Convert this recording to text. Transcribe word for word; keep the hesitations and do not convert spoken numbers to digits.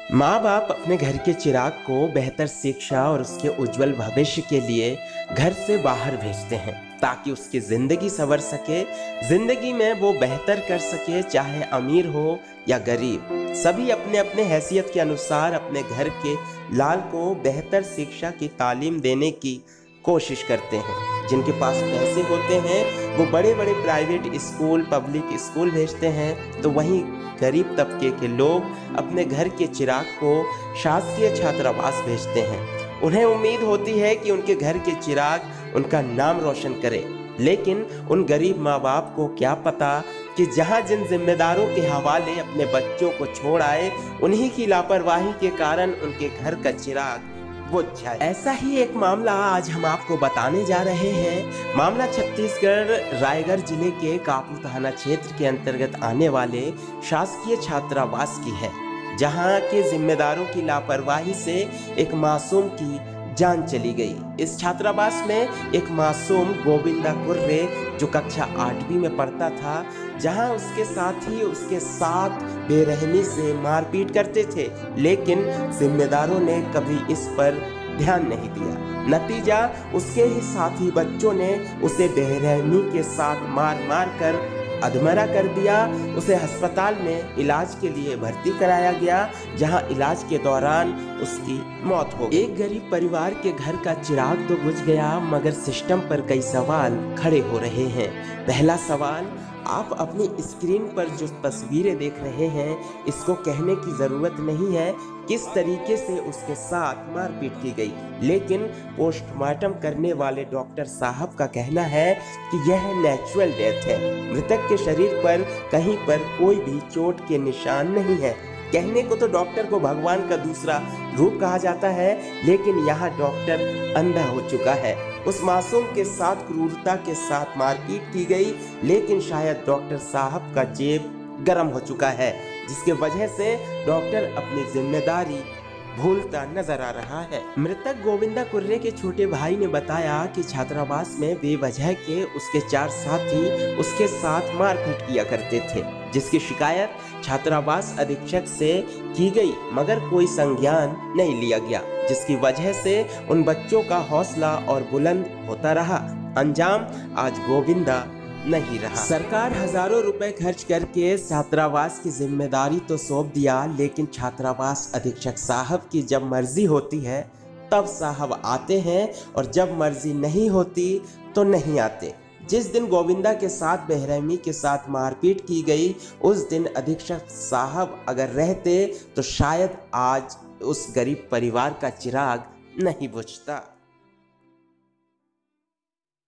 माँ बाप अपने घर के चिराग को बेहतर शिक्षा और उसके उज्जवल भविष्य के लिए घर से बाहर भेजते हैं ताकि उसकी ज़िंदगी संवर सके। ज़िंदगी में वो बेहतर कर सके, चाहे अमीर हो या गरीब। सभी अपने अपने हैसियत के अनुसार अपने घर के लाल को बेहतर शिक्षा की तालीम देने की कोशिश करते हैं। जिनके पास पैसे होते हैं वो बड़े बड़े प्राइवेट स्कूल, पब्लिक स्कूल भेजते हैं, तो वहीं गरीब तबके के लोग अपने घर के चिराग को शासकीय छात्रावास भेजते हैं। उन्हें उम्मीद होती है कि उनके घर के चिराग उनका नाम रोशन करे, लेकिन उन गरीब माँ बाप को क्या पता कि जहाँ जिन जिम्मेदारों के हवाले अपने बच्चों को छोड़ आए, उन्हीं की लापरवाही के कारण उनके घर का चिराग बुझ जाए। ऐसा ही एक मामला आज हम आपको बताने जा रहे हैं। मामला छत्तीसगढ़ रायगढ़ जिले के कापू थाना क्षेत्र के अंतर्गत आने वाले शासकीय छात्रावास की है, जहां के जिम्मेदारों की लापरवाही से एक मासूम की जान चली गई। इस छात्रावास में एक मासूम गोविंदा कुर्रे जो कक्षा आठवीं में पढ़ता था, जहां उसके साथी उसके साथ बेरहमी से मारपीट करते थे, लेकिन जिम्मेदारों ने कभी इस पर ध्यान नहीं दिया। नतीजा, उसके ही साथी बच्चों ने उसे बेरहमी के साथ मार मार कर अधमरा कर दिया। उसे अस्पताल में इलाज के लिए भर्ती कराया गया, जहां इलाज के दौरान उसकी मौत हो गई। एक गरीब परिवार के घर का चिराग तो बुझ गया, मगर सिस्टम पर कई सवाल खड़े हो रहे हैं। पहला सवाल, आप अपनी स्क्रीन पर जो तस्वीरें देख रहे हैं, इसको कहने की ज़रूरत नहीं है किस तरीके से उसके साथ मारपीट की गई, लेकिन पोस्टमार्टम करने वाले डॉक्टर साहब का कहना है कि यह नेचुरल डेथ है। मृतक के शरीर पर कहीं पर कोई भी चोट के निशान नहीं है। कहने को तो डॉक्टर को भगवान का दूसरा रूप कहा जाता है, लेकिन यहाँ डॉक्टर अंधा हो चुका है। उस मासूम के साथ क्रूरता के साथ मारपीट की गई, लेकिन शायद डॉक्टर साहब का जेब गर्म हो चुका है, जिसके वजह से डॉक्टर अपनी जिम्मेदारी भूलता नजर आ रहा है। मृतक गोविंदा कुर्रे के छोटे भाई ने बताया कि छात्रावास में बेवजह के उसके चार साथी उसके साथ मारपीट किया करते थे, जिसकी शिकायत छात्रावास अधीक्षक से की गई, मगर कोई संज्ञान नहीं लिया गया, जिसकी वजह से उन बच्चों का हौसला और बुलंद होता रहा। अंजाम आज गोविंदा नहीं रहा। सरकार हजारों रुपए खर्च करके छात्रावास की जिम्मेदारी तो सौंप दिया, लेकिन छात्रावास अधीक्षक साहब की जब मर्जी होती है तब साहब आते हैं, और जब मर्जी नहीं होती तो नहीं आते। जिस दिन गोविंदा के साथ बेरहमी के साथ मारपीट की गई, उस दिन अधीक्षक साहब अगर रहते तो शायद आज उस गरीब परिवार का चिराग नहीं बुझता।